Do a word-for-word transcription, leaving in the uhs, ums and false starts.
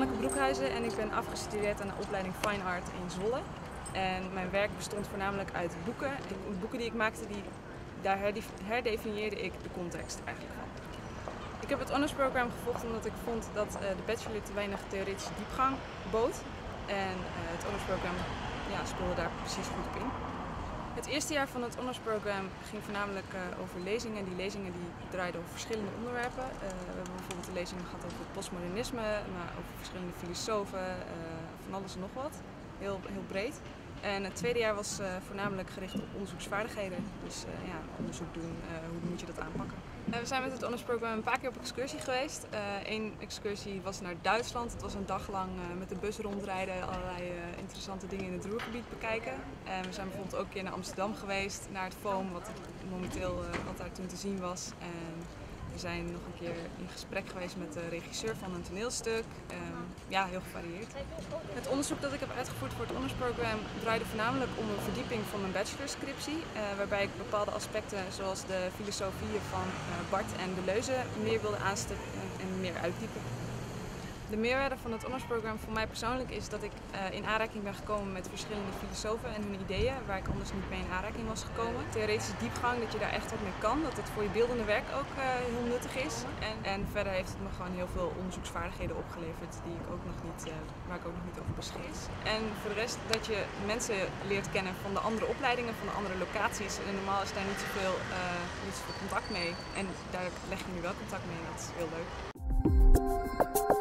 Anneke Broekhuizen en ik ben afgestudeerd aan de opleiding Fine Art in Zwolle. En mijn werk bestond voornamelijk uit boeken. De boeken die ik maakte, die, daar herdefinieerde ik de context eigenlijk van. Ik heb het honorsprogram gevolgd omdat ik vond dat uh, de bachelor te weinig theoretische diepgang bood. En uh, het honorsprogram ja, speelde daar precies goed op in. Het eerste jaar van het honorsprogram ging voornamelijk uh, over lezingen. Die lezingen die draaiden over verschillende onderwerpen. Uh, we hebben bijvoorbeeld de lezingen gehad over het postmodernisme, maar over verschillende filosofen, uh, van alles en nog wat. Heel, heel breed. En het tweede jaar was uh, voornamelijk gericht op onderzoeksvaardigheden. Dus uh, ja, onderzoek doen, uh, hoe moet je dat aanpakken. Uh, we zijn met het honorsprogram een paar keer op excursie geweest. Eén uh, excursie was naar Duitsland. Het was een dag lang uh, met de bus rondrijden, allerlei uh, interessante dingen in het Ruhrgebied bekijken. En we zijn bijvoorbeeld ook een keer naar Amsterdam geweest, naar het Foam, wat momenteel uh, wat daar toen te zien was. En we zijn nog een keer in gesprek geweest met de regisseur van een toneelstuk. Um, ja, heel gevarieerd. Het onderzoek dat ik heb uitgevoerd voor het honorsprogram draaide voornamelijk om een verdieping van mijn bachelorscriptie. Uh, waarbij ik bepaalde aspecten zoals de filosofieën van uh, Barthes en Deleuze meer wilde aanstippen en meer uitdiepen. De meerwaarde van het honorsprogram voor mij persoonlijk is dat ik uh, in aanraking ben gekomen met verschillende filosofen en hun ideeën waar ik anders niet mee in aanraking was gekomen. Theoretische diepgang, dat je daar echt wat mee kan, dat het voor je beeldende werk ook uh, heel nuttig is. En, en verder heeft het me gewoon heel veel onderzoeksvaardigheden opgeleverd die ik ook nog niet, uh, waar ik ook nog niet over beschik. En voor de rest dat je mensen leert kennen van de andere opleidingen, van de andere locaties. En normaal is daar niet zoveel, uh, niet zoveel contact mee. En daar leg je nu wel contact mee en dat is heel leuk.